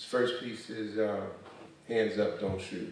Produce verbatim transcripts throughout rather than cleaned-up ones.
First piece is uh, Hands Up, Don't Shoot.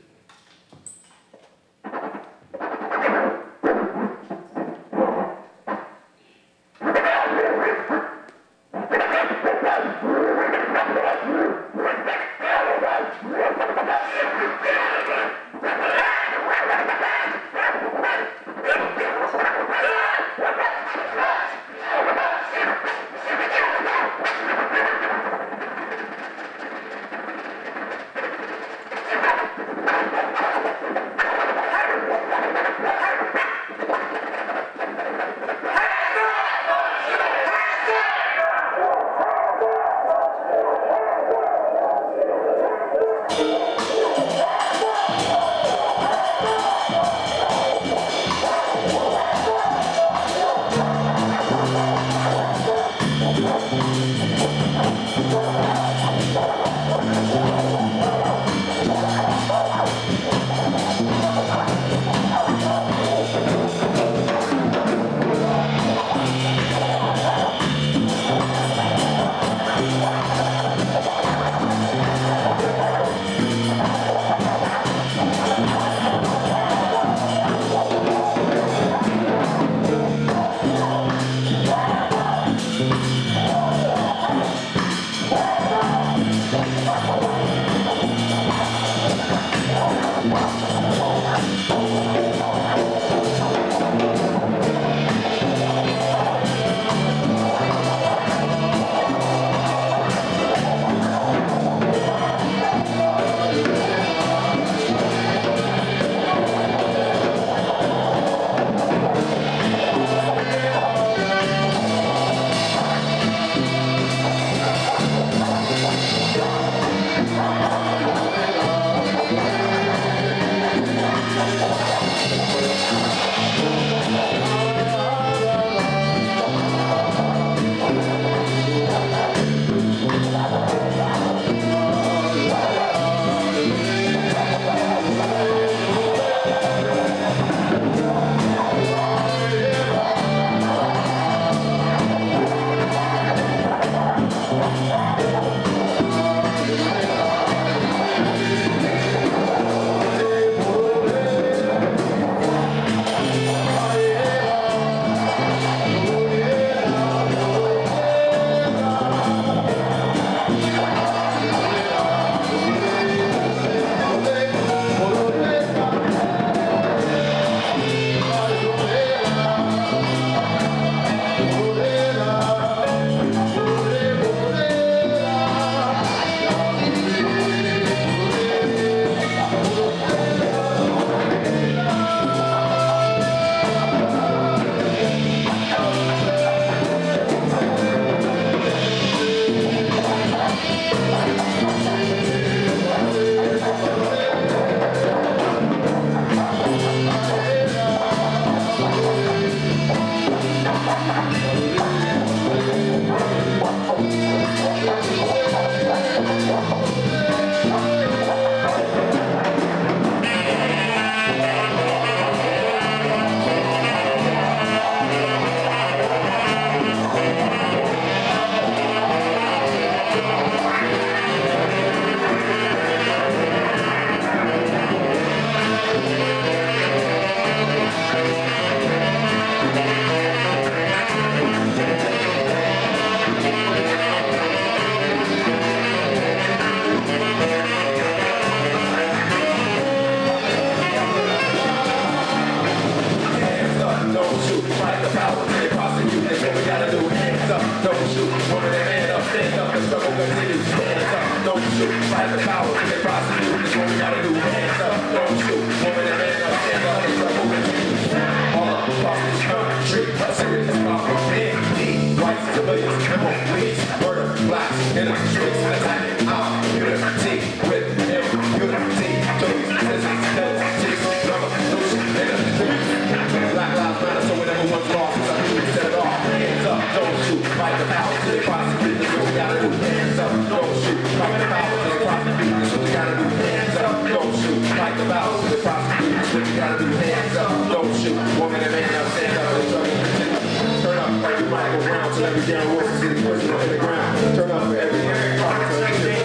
Every down wolf is in the person on the ground. Turn up for every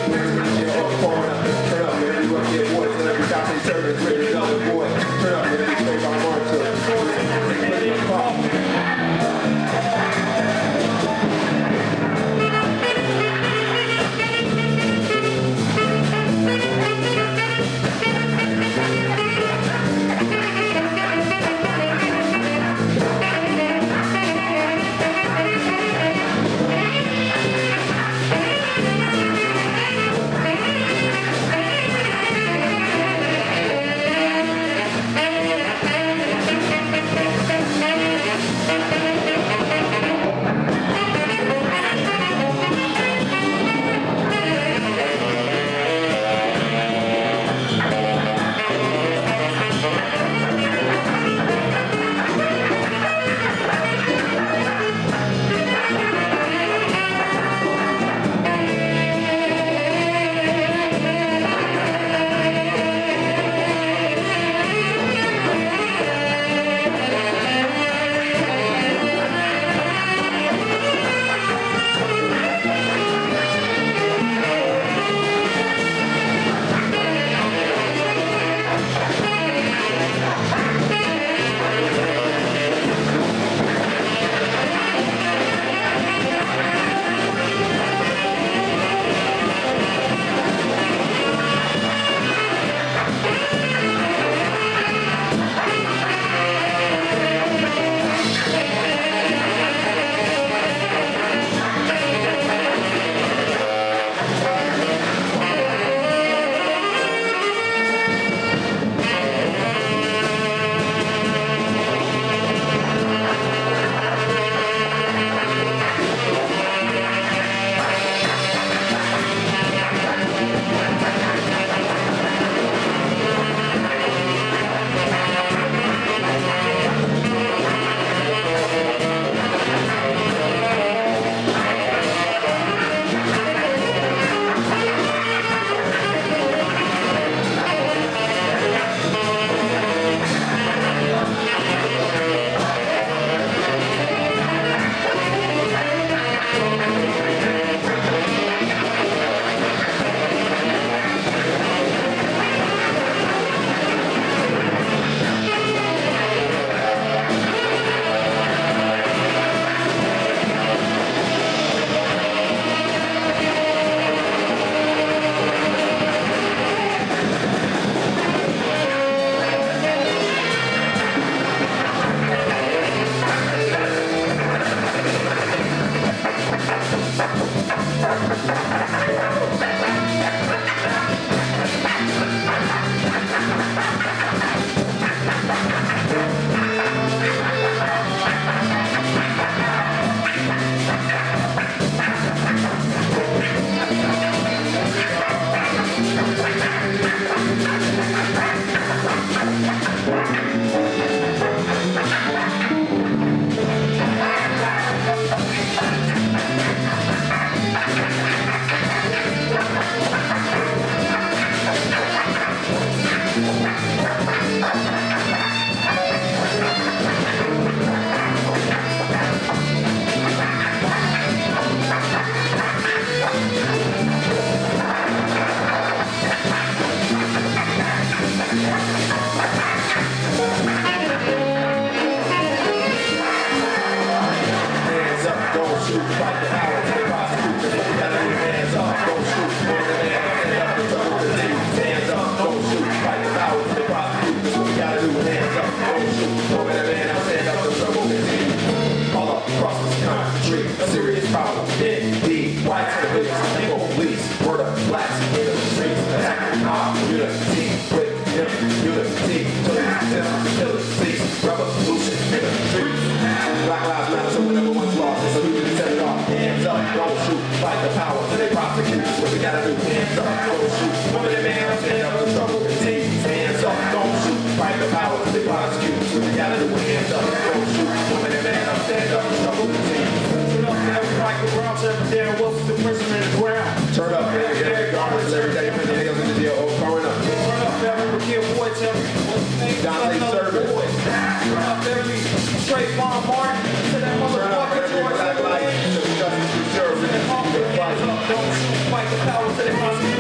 you gotta do. Hands up, don't shoot. Women and man, stand up, the trouble continues. Hands up, don't shoot. Fight the power to the prosecute. What you gotta do. Hands up, don't shoot. Women and man, stand up, the trouble continues. Turn up every Michael Brown, every damn Wilson, the prison in the ground. Turn up every day, regardless every day, put the nails in the jail, oh, growing up. Turn up every kill boy, tell me what's the name. Dante Service. Turn up every straight farm Martin to that motherfucking George. Black light, justice reserved. Don't shoot, fight the power to the prosecute.